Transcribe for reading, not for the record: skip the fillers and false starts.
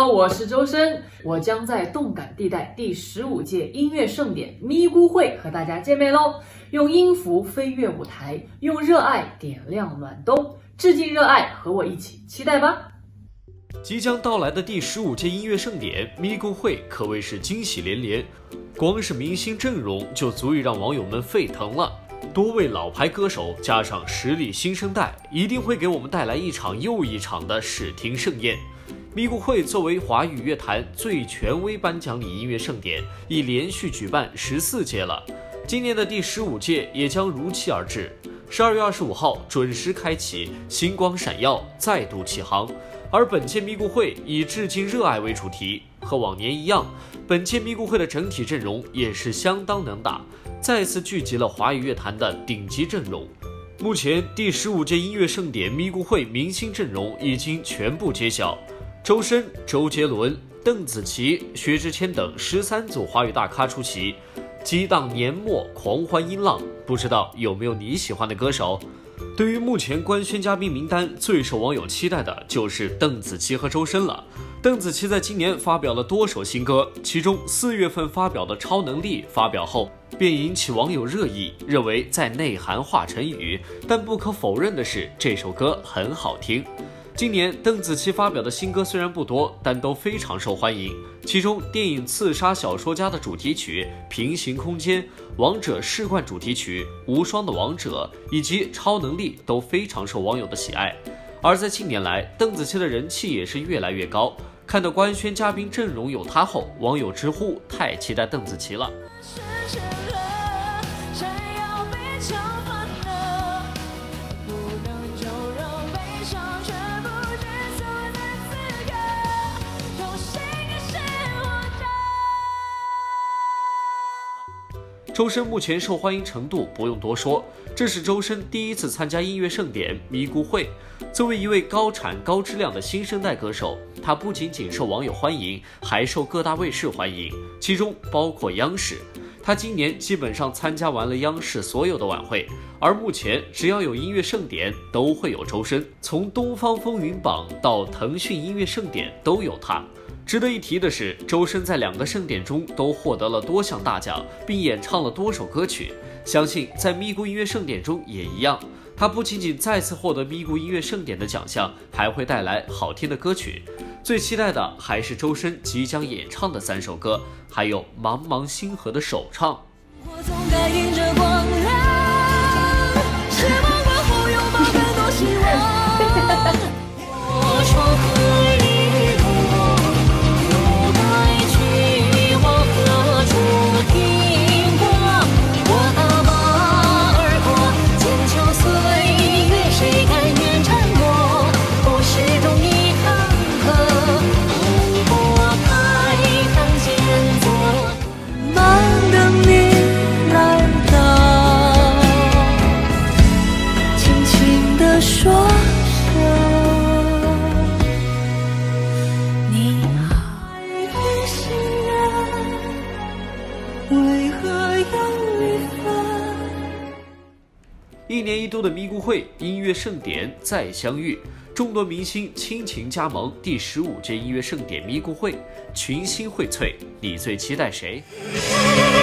好，我是周深，我将在动感地带第15届音乐盛典咪咕会和大家见面喽！用音符飞跃舞台，用热爱点亮暖冬，致敬热爱，和我一起期待吧！ 即将到来的第15届音乐盛典咪咕会可谓是惊喜连连，光是明星阵容就足以让网友们沸腾了。多位老牌歌手加上实力新生代，一定会给我们带来一场又一场的视听盛宴。咪咕会作为华语乐坛最权威颁奖礼音乐盛典，已连续举办14届了。今年的第15届也将如期而至。12月25号准时开启，星光闪耀，再度起航。而本届咪咕会以致敬热爱为主题，和往年一样，本届咪咕会的整体阵容也是相当能打，再次聚集了华语乐坛的顶级阵容。目前第15届音乐盛典咪咕会明星阵容已经全部揭晓，周深、周杰伦、邓紫棋、薛之谦等13组华语大咖出席，激荡年末狂欢音浪，不知道有没有你喜欢的歌手？对于目前官宣嘉宾名单，最受网友期待的就是邓紫棋和周深了。邓紫棋在今年发表了多首新歌，其中4月份发表的《超能力》发表后便引起网友热议，认为在内涵化成语，但不可否认的是这首歌很好听。今年邓紫棋发表的新歌虽然不多，但都非常受欢迎。其中电影《刺杀小说家》的主题曲《平行空间》、王者世冠主题曲《无双的王者》以及《超能力》都非常受网友的喜爱。而在近年来，邓紫棋的人气也是越来越高。看到官宣嘉宾阵容有她后，网友直呼太期待邓紫棋了。周深目前受欢迎程度不用多说，这是周深第一次参加音乐盛典咪咕会。作为一位高产高质量的新生代歌手，他不仅仅受网友欢迎，还受各大卫视欢迎，其中包括央视。他今年基本上参加完了央视所有的晚会，而目前只要有音乐盛典都会有周深，从东方风云榜到腾讯音乐盛典都有他。值得一提的是，周深在2个盛典中都获得了多项大奖，并演唱了多首歌曲。相信在咪咕音乐盛典中也一样，他不仅仅再次获得咪咕音乐盛典的奖项，还会带来好听的歌曲。最期待的还是周深即将演唱的3首歌，还有茫茫星河的首唱。我总该迎着光亮，失望过后拥抱更多希望。我说和你1年1度的咪咕会音乐盛典再相遇，众多明星倾情加盟第15届音乐盛典咪咕会，群星荟萃，你最期待谁？